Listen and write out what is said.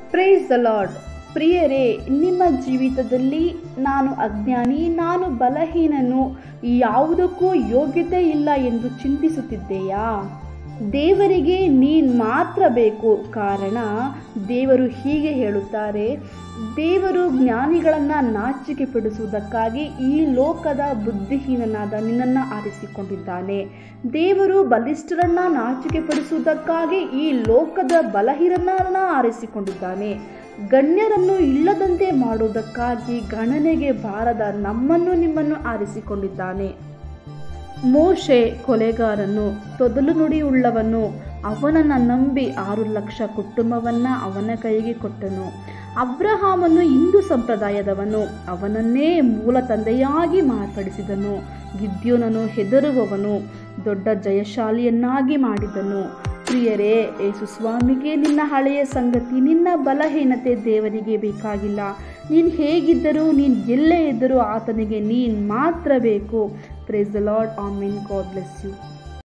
Price the lord. ಪ್ರಿಯರೇ, ನಿಮ್ಮ ಜೀವಿತದಲ್ಲಿ ನಾನು ಅಜ್ಞಾನಿ, ನಾನು ಬಲಹೀನನು, ಯಾವುದಕ್ಕೂ ಯೋಗ್ಯತೆ ಇಲ್ಲ ಎಂದು ಚಿಂತಿಸುತ್ತಿದ್ದೆಯಾ? ದೇವರಿಗೆ ನೀನು ಮಾತ್ರ ಬೇಕು. ಕಾರಣ ದೇವರು ಹೀಗೆ ಹೇಳುತ್ತಾರೆ, ದೇವರು ಜ್ಞಾನಿಗಳನ್ನು ನಾಚಿಕೆ ಪಡಿಸುವುದಕ್ಕಾಗಿ ಈ ಲೋಕದ ಬುದ್ಧಿಹೀನನಾದ ನಿನ್ನನ್ನು ಆರಿಸಿಕೊಂಡಿದ್ದಾನೆ. ದೇವರು ಬಲಿಷ್ಠರನ್ನು ನಾಚಿಕೆ ಪಡಿಸುವುದಕ್ಕಾಗಿ ಈ ಲೋಕದ ಬಲಹೀನರನ್ನು ಆರಿಸಿಕೊಂಡಿದ್ದಾನೆ. ಗಣ್ಯರನ್ನು ಇಲ್ಲದಂತೆ ಮಾಡುವುದಕ್ಕಾಗಿ ಗಣನೆಗೆ ಬಾರದ ನಮ್ಮನ್ನು ನಿಮ್ಮನ್ನು ಆರಿಸಿಕೊಂಡಿದ್ದಾನೆ. ಮೋಶೆ ಕೊಲೆಗಾರನು, ತೊದಲು ನುಡಿಯುಳ್ಳವನು, ಅವನನ್ನು ನಂಬಿ 6 ಲಕ್ಷ ಕುಟುಂಬವನ್ನು ಅವನ ಕೈಗೆ ಕೊಟ್ಟನು. ಅಬ್ರಹಾಮನು ಹಿಂದೂ ಸಂಪ್ರದಾಯದವನು, ಅವನನ್ನೇ ಮೂಲ ತಂದೆಯಾಗಿ ಮಾರ್ಪಡಿಸಿದನು. ಗಿದ್ಯೋನನು ಹೆದರುವವನು, ದೊಡ್ಡ ಜಯಶಾಲಿಯನ್ನಾಗಿ ಮಾಡಿದನು. ಪ್ರಿಯರೇ, ಯೇಸು ಸ್ವಾಮಿಗೆ ನಿನ್ನ ಹಳೆಯ ಸಂಗತಿ, ನಿನ್ನ ಬಲಹೀನತೆ ದೇವರಿಗೆ ಬೇಕಾಗಿಲ್ಲ. ನೀನು ಹೇಗಿದ್ದರೂ, ನೀನು ಎಲ್ಲೇ ಇದ್ದರೂ ಆತನಿಗೆ ನೀನು ಮಾತ್ರ ಬೇಕು. Praise the Lord. Amen. God bless you.